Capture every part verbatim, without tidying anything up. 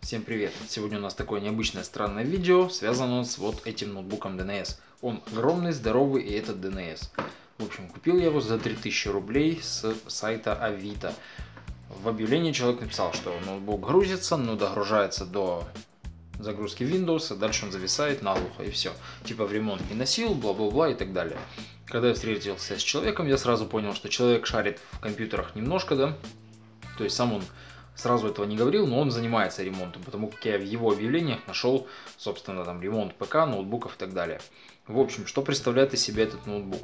Всем привет! Сегодня у нас такое необычное странное видео, связано с вот этим ноутбуком ди эн эс. Он огромный, здоровый, и это ди эн эс. В общем, купил я его за три тысячи рублей с сайта Авито. В объявлении человек написал, что ноутбук грузится, но догружается до загрузки Windows, а дальше он зависает наглухо и все. Типа в ремонт не носил, бла-бла-бла и так далее. Когда я встретился с человеком, я сразу понял, что человек шарит в компьютерах немножко, да. То есть сам он сразу этого не говорил, но он занимается ремонтом, потому как я в его объявлениях нашел, собственно, там ремонт ПК, ноутбуков и так далее. В общем, что представляет из себя этот ноутбук?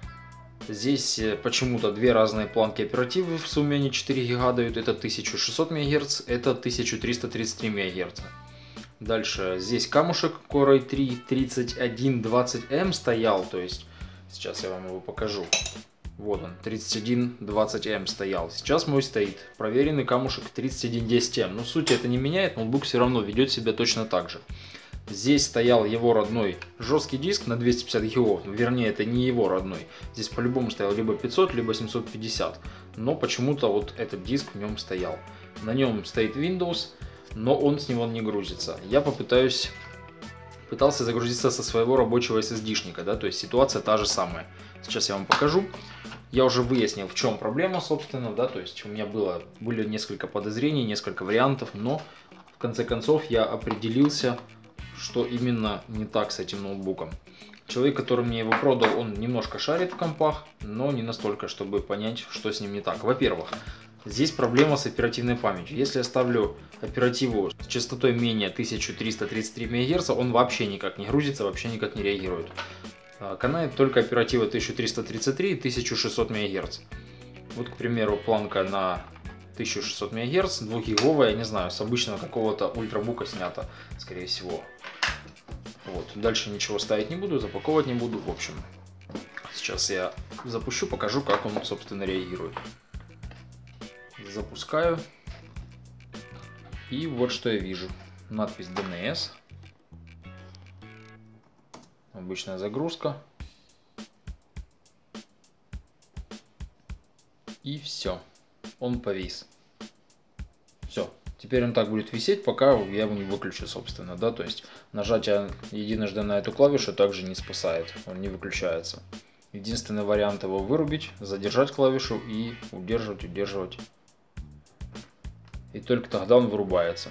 Здесь почему-то две разные планки оперативы, в сумме они четыре гига дают, это тысяча шестьсот мегагерц, это тысяча триста тридцать три мегагерца. Дальше здесь камушек Core ай три тридцать один двадцать эм стоял, то есть сейчас я вам его покажу. Вот он, тридцать один двадцать эм стоял. Сейчас мой стоит проверенный камушек тридцать один десять эм. Но суть это не меняет, ноутбук все равно ведет себя точно так же. Здесь стоял его родной жесткий диск на двести пятьдесят гигов. Вернее, это не его родной. Здесь по-любому стоял либо пятьсот, либо семьсот пятьдесят. Но почему-то вот этот диск в нем стоял. На нем стоит Windows, но он с него не грузится. Я попытаюсь... Пытался загрузиться со своего рабочего эс эс ди-шника, да, то есть ситуация та же самая. Сейчас я вам покажу. Я уже выяснил, в чем проблема, собственно, да, то есть у меня было, были несколько подозрений, несколько вариантов, но в конце концов я определился, что именно не так с этим ноутбуком. Человек, который мне его продал, он немножко шарит в компах, но не настолько, чтобы понять, что с ним не так. Во-первых, здесь проблема с оперативной памятью. Если я ставлю оперативу с частотой менее тысяча триста тридцать три мегагерца, он вообще никак не грузится, вообще никак не реагирует. Канает только оператива тысяча триста тридцать три и тысяча шестьсот мегагерц. Вот, к примеру, планка на тысяча шестьсот мегагерц, двухгиговая, я не знаю, с обычного какого-то ультрабука снята, скорее всего. Вот. Дальше ничего ставить не буду, запаковывать не буду. В общем, сейчас я запущу, покажу, как он, собственно, реагирует. Запускаю. И вот что я вижу. Надпись ди эн эс. Обычная загрузка. И все. Он повис. Все. Теперь он так будет висеть, пока я его не выключу, собственно, да, то есть нажатие единожды на эту клавишу также не спасает, он не выключается. Единственный вариант его вырубить, задержать клавишу и удерживать, удерживать. И только тогда он вырубается.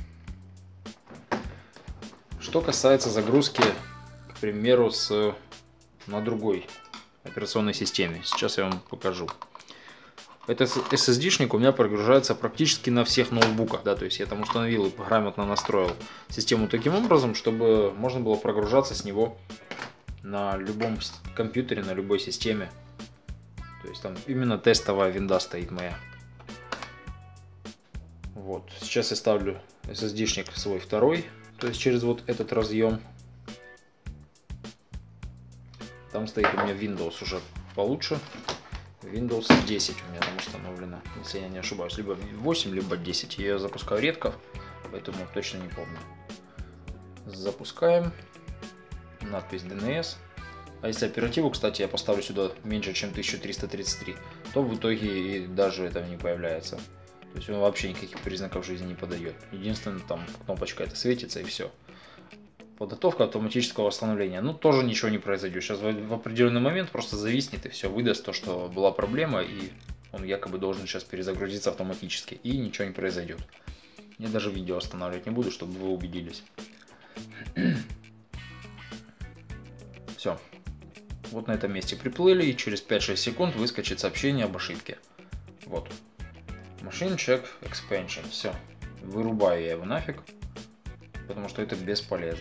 Что касается загрузки, к примеру, с, на другой операционной системе, сейчас я вам покажу. Этот эс эс ди-шник у меня прогружается практически на всех ноутбуках, да, то есть я там установил и грамотно настроил систему таким образом, чтобы можно было прогружаться с него на любом компьютере, на любой системе. То есть там именно тестовая винда стоит моя. Вот, сейчас я ставлю эс эс ди-шник свой второй, то есть через вот этот разъем. Там стоит у меня Windows уже получше. Windows десять у меня там установлено, если я не ошибаюсь, либо восемь, либо десять. Я ее запускаю редко, поэтому точно не помню. Запускаем. Надпись ди эн эс. А если оперативу, кстати, я поставлю сюда меньше, чем тысяча триста тридцать три, то в итоге и даже этого не появляется. То есть он вообще никаких признаков жизни не подает. Единственное, там кнопочка это светится и все. Подготовка автоматического восстановления. Ну, тоже ничего не произойдет. Сейчас в определенный момент просто зависнет и все, выдаст то, что была проблема, и он якобы должен сейчас перезагрузиться автоматически, и ничего не произойдет. Я даже видео останавливать не буду, чтобы вы убедились. Все. Вот на этом месте приплыли, и через пять-шесть секунд выскочит сообщение об ошибке. Вот. Machine Check Expansion. Все. Вырубаю я его нафиг, потому что это бесполезно.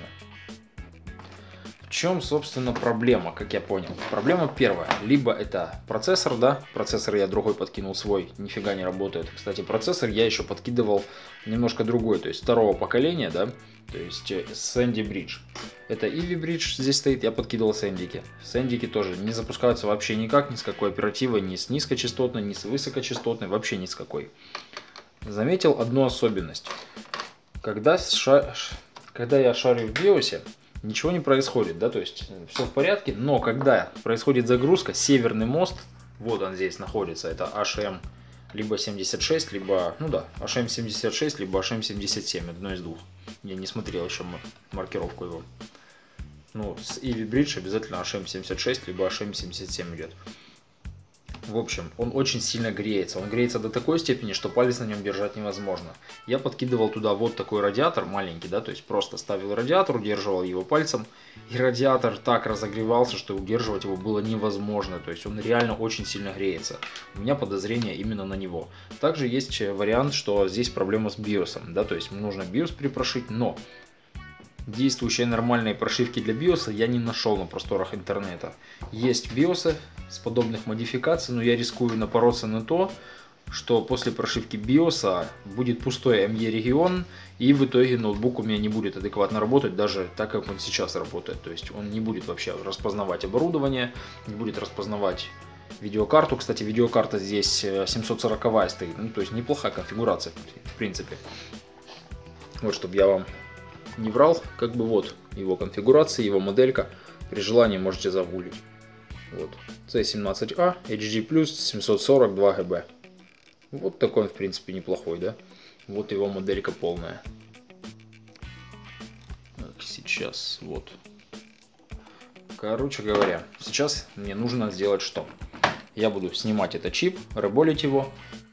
В чем, собственно, проблема, как я понял? Проблема первая. Либо это процессор, да, процессор я другой подкинул свой, нифига не работает. Кстати, процессор я еще подкидывал немножко другой, то есть второго поколения, да, то есть Sandy Bridge. Это Ivy Bridge здесь стоит, я подкидывал Sandy. Sandy тоже не запускаются вообще никак, ни с какой оперативой, ни с низкочастотной, ни с высокочастотной, вообще ни с какой. Заметил одну особенность. Когда, ша... когда я шарю в биосе, ничего не происходит, да, то есть все в порядке, но когда происходит загрузка, северный мост, вот он здесь находится, это эйч эм либо семьдесят шесть, либо, ну да, эйч эм семьдесят шесть, либо эйч эм семьдесят семь, одно из двух. Я не смотрел еще маркировку его. Ну, с Ivy Bridge обязательно эйч эм семьдесят шесть, либо эйч эм семьдесят семь идет. В общем, он очень сильно греется. Он греется до такой степени, что палец на нем держать невозможно. Я подкидывал туда вот такой радиатор маленький, да, то есть просто ставил радиатор, удерживал его пальцем. И радиатор так разогревался, что удерживать его было невозможно. То есть он реально очень сильно греется. У меня подозрение именно на него. Также есть вариант, что здесь проблема с биосом, да, то есть нужно биос перепрошить, но действующие нормальные прошивки для биоса я не нашел на просторах интернета. Есть биосы с подобных модификаций, но я рискую напороться на то, что после прошивки биоса будет пустой эм и регион, и в итоге ноутбук у меня не будет адекватно работать, даже так, как он сейчас работает. То есть он не будет вообще распознавать оборудование, не будет распознавать видеокарту. Кстати, видеокарта здесь семьсот сороковая стоит, ну, то есть неплохая конфигурация в принципе. Вот, чтобы я вам не врал, как бы вот его конфигурация, его моделька. При желании можете загуглить. Вот. си семнадцать а, эйч ди плюс, семьсот сорок два гигабайта. Вот такой он, в принципе, неплохой, да? Вот его моделька полная. Так, сейчас, вот. Короче говоря, сейчас мне нужно сделать что? Я буду снимать этот чип, реболить его.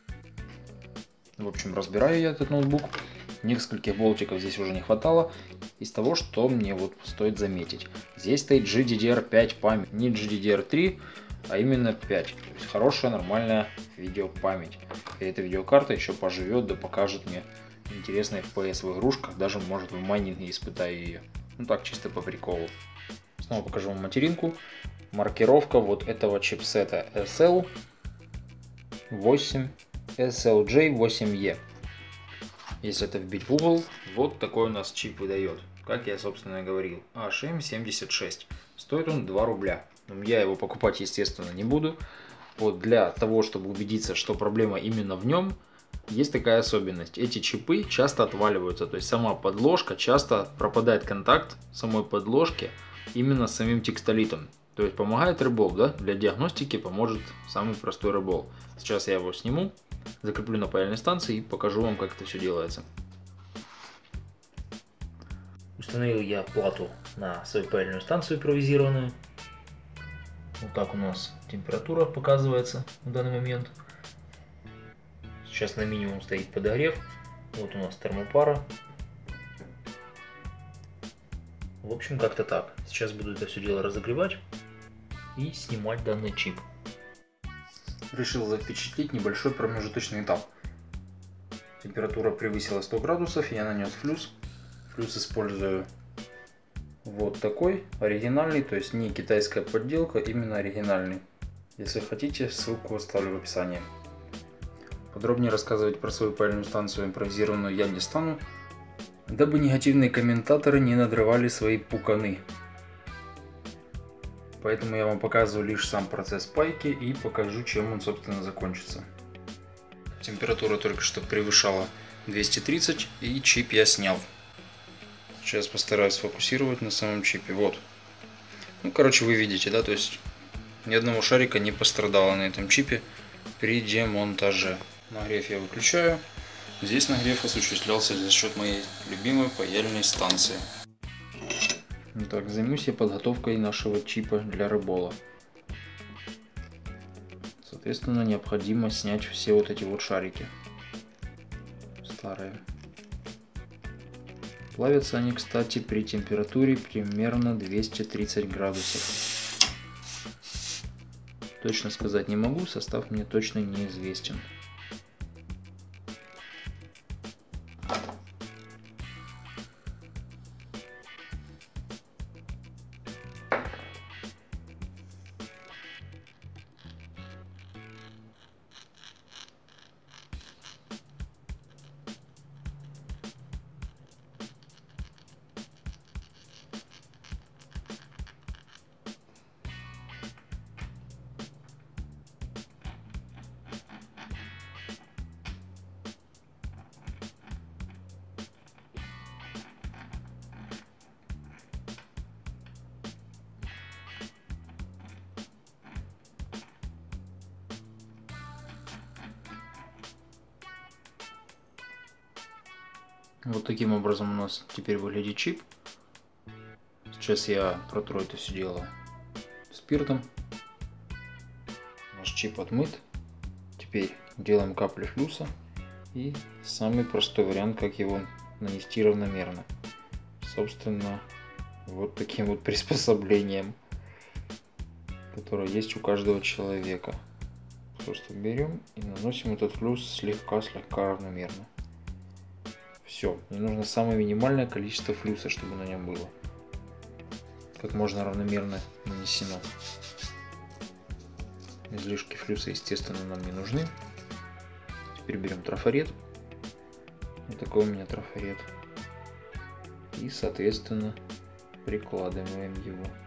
В общем, разбираю я этот ноутбук. Нескольких болтиков здесь уже не хватало. Из того, что мне вот стоит заметить. Здесь стоит джи ди ди ар пять память. Не джи ди ди ар три, а именно пять. То есть хорошая, нормальная видеопамять. И эта видеокарта еще поживет, да покажет мне интересный эф пи эс в игрушках. Даже, может, в майнинге испытаю ее. Ну так, чисто по приколу. Снова покажу вам материнку. Маркировка вот этого чипсета эс эл восемь, эс эл джей восемь и. Если это вбить в Google, вот такой у нас чип выдает. Как я, собственно, и говорил. эйч эм семьдесят шесть. Стоит он два рубля. Я его покупать, естественно, не буду. Вот для того, чтобы убедиться, что проблема именно в нем, есть такая особенность. Эти чипы часто отваливаются. То есть сама подложка, часто пропадает контакт самой подложки именно с самим текстолитом. То есть помогает Rebol, да? Для диагностики поможет самый простой Rebol. Сейчас я его сниму, закреплю на паяльной станции и покажу вам, как это все делается. Установил я плату на свою паяльную станцию импровизированную. Вот так у нас температура показывается в данный момент. Сейчас на минимум стоит подогрев. Вот у нас термопара. В общем, как-то так. Сейчас буду это все дело разогревать и снимать данный чип. Решил запечатлеть небольшой промежуточный этап. Температура превысила сто градусов, я нанес флюс. Флюс использую вот такой, оригинальный, то есть не китайская подделка, именно оригинальный. Если хотите, ссылку оставлю в описании. Подробнее рассказывать про свою паяльную станцию импровизированную я не стану, дабы негативные комментаторы не надрывали свои пуканы. Поэтому я вам показываю лишь сам процесс пайки и покажу, чем он, собственно, закончится. Температура только что превышала двести тридцать, и чип я снял. Сейчас постараюсь сфокусировать на самом чипе. Вот. Ну, короче, вы видите, да, то есть ни одного шарика не пострадало на этом чипе при демонтаже. Нагрев я выключаю. Здесь нагрев осуществлялся за счет моей любимой паяльной станции. Итак, займусь я подготовкой нашего чипа для Rebol. Соответственно, необходимо снять все вот эти вот шарики старые. Плавятся они, кстати, при температуре примерно двести тридцать градусов. Точно сказать не могу, состав мне точно неизвестен. Вот таким образом у нас теперь выглядит чип. Сейчас я протру это все дело спиртом. Наш чип отмыт. Теперь делаем капли флюса. И самый простой вариант, как его нанести равномерно. Собственно, вот таким вот приспособлением, которое есть у каждого человека. Просто берем и наносим этот флюс слегка-слегка равномерно. Все, мне нужно самое минимальное количество флюса, чтобы на нем было. Как можно равномерно нанесено. Излишки флюса, естественно, нам не нужны. Теперь берем трафарет. Вот такой у меня трафарет. И, соответственно, прикладываем его.